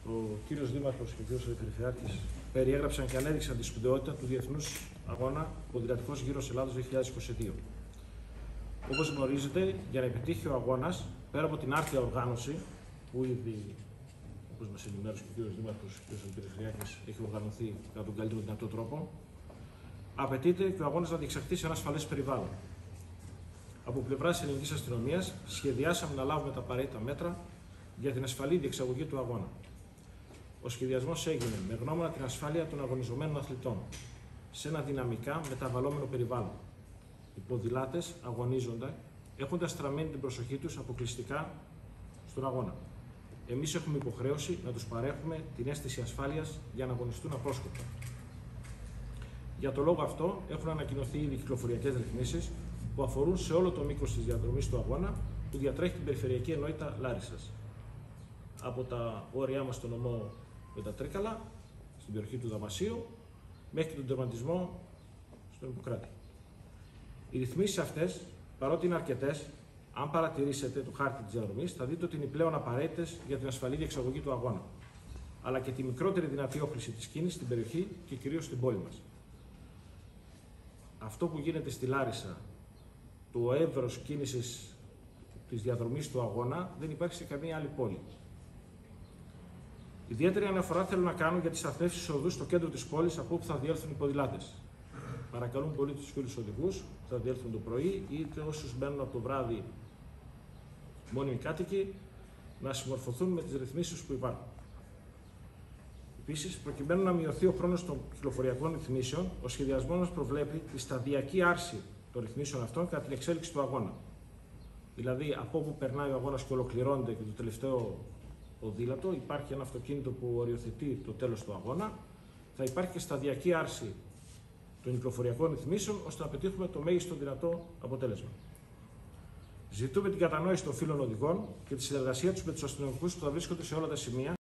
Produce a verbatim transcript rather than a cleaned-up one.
ο κύριος Δήμαρχος και ο κύριος Περιφερειάρχης περιέγραψαν και ανέδειξαν τη σπουδαιότητα του Διεθνούς Αγώνα Ποδηλατικός Γύρος Ελλάδος δύο χιλιάδες είκοσι δύο. Όπως γνωρίζετε, για να επιτύχει ο αγώνας, πέρα από την άρτια οργάνωση, που ήδη, όπως μας ενημέρωσε και ο κύριος Δήμαρχος και ο κύριος Περιφερειάρχης, έχει οργανωθεί κατά τον καλύτερο δυνατό τρόπο, απαιτείται και ο αγώνας να διεξαχθεί σε ένα ασφαλές περιβάλλον. Από πλευράς της ελληνικής αστυνομίας, σχεδιάσαμε να λάβουμε τα απαραίτητα μέτρα για την ασφαλή διεξαγωγή του αγώνα. Ο σχεδιασμός έγινε με γνώμονα την ασφάλεια των αγωνιζομένων αθλητών σε ένα δυναμικά μεταβαλλόμενο περιβάλλον. Οι ποδηλάτες αγωνίζονται έχοντας στραμμένη την προσοχή τους αποκλειστικά στον αγώνα. Εμείς έχουμε υποχρέωση να τους παρέχουμε την αίσθηση ασφάλειας για να αγωνιστούν απρόσκοπτα. Για το λόγο αυτό έχουν ανακοινωθεί ήδη κυκλοφοριακές ρυθμίσεις που αφορούν σε όλο το μήκος της διαδρομής του αγώνα που διατρέχει την περιφερειακή ενότητα Λάρισσας. Από τα όρια μας στο νομό με τα Τρίκαλα, στην περιοχή του Δαμασίου, μέχρι και τον τερματισμό στον Ιπποκράτη. Οι ρυθμίσεις αυτές, παρότι είναι αρκετές, αν παρατηρήσετε το χάρτη της διαδρομής, θα δείτε ότι είναι πλέον απαραίτητες για την ασφαλή διεξαγωγή του αγώνα, αλλά και τη μικρότερη δυνατή όχληση της κίνησης στην περιοχή και κυρίως στην πόλη μας. Αυτό που γίνεται στη Λάρισα, το εύρος κίνησης της διαδρομής του αγώνα, δεν υπάρχει σε καμία άλλη πόλη. Ιδιαίτερη αναφορά θέλω να κάνω για τις σταθμεύσεις οδούς στο κέντρο της πόλης από όπου θα διέλθουν οι ποδηλάτες. Παρακαλούν πολύ τους φίλους οδηγούς που θα διέλθουν το πρωί, είτε όσους μπαίνουν από το βράδυ μόνιμοι κάτοικοι, να συμμορφωθούν με τις ρυθμίσεις που υπάρχουν. Επίσης, προκειμένου να μειωθεί ο χρόνος των κυκλοφοριακών ρυθμίσεων, ο σχεδιασμός μας προβλέπει τη σταδιακή άρση των ρυθμίσεων αυτών κατά την εξέλιξη του αγώνα. Δηλαδή, από όπου περνάει ο αγώνας και ολοκληρώνεται και το τελευταίο ποδήλατο, υπάρχει ένα αυτοκίνητο που οριοθετεί το τέλος του αγώνα, θα υπάρχει και σταδιακή άρση των κυκλοφοριακών ρυθμίσεων ώστε να πετύχουμε το μέγιστο δυνατό αποτέλεσμα. Ζητούμε την κατανόηση των φίλων οδηγών και τη συνεργασία τους με τους αστυνομικούς που θα βρίσκονται σε όλα τα σημεία.